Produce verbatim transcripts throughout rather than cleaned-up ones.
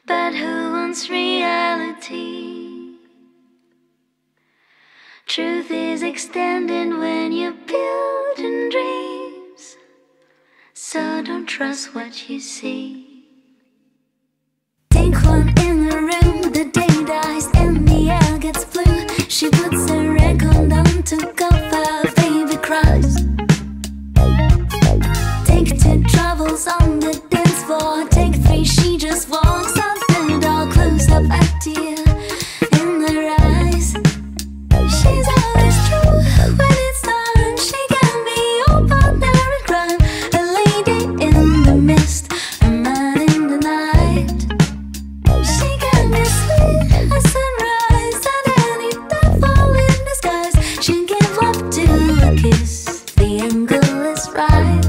But who wants reality? Truth is extended when you're building dreams, so don't trust what you see. Think one in the room, the day dies and the air gets blue. She puts her record on to cover, baby cries. Take two travels on the dance floor, take three, she just walks out the door, close up at you in her eyes. She's always true when it's done. She can be your partner in crime, a lady in the mist, a man in the night. She can be sweet as sunrise and any devil in disguise. She'll give up to a kiss, the angle is right.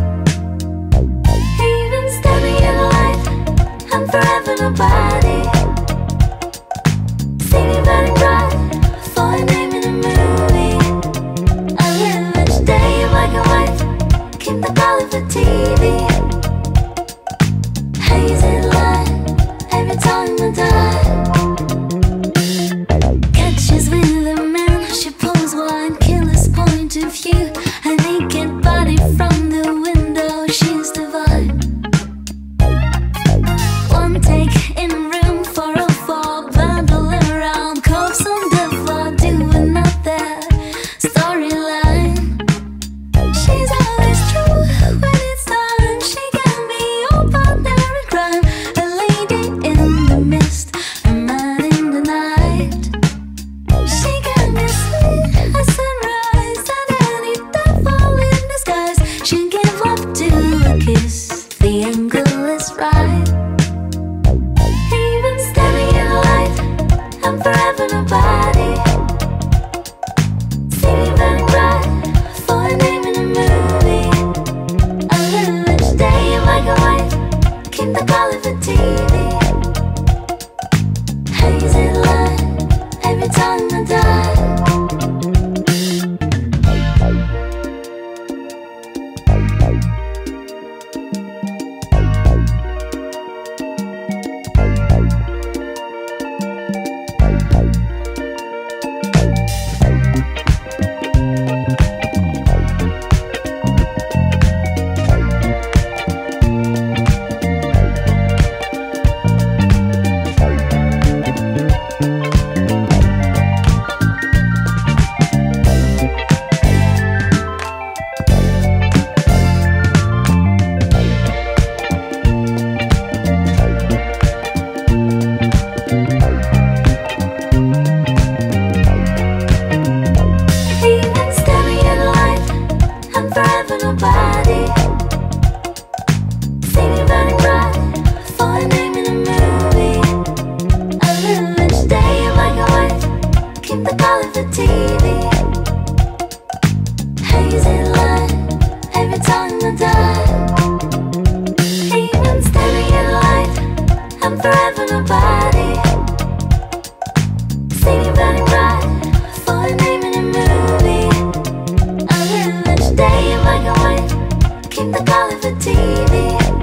Even standing in the light, I'm forever nobody. Singing burning bright for a name in a movie. I live each day in black and white, keep the color for T V. Hazy light every time I die. Catches with a man, she pulls wine, killer's point of view. A naked body from the window, she's divine. One take in a room for a four, bundle around, corpse on the floor, do another storyline. She's always true when it's done. She can be your partner in crime, a lady in the mist, a man in the night. She can be sweet as sunrise and any devil in disguise. She'll give up to a kiss, the angle is right. Even standing in the light, I'm forever nobody. Singing burning bright for a name in a movie. I live each day in black and white, keep the color for T V. Hazy light every time I die. Even standing in the light, I'm forever nobody. Singing burning bright for a name in a movie. I live each day in black and white, keep the color for T V. Hazy light every time I die. Even standing in the light, I'm forever nobody. Singing burning bright for a name in a movie. I live each day in black and white, keep the color for T V.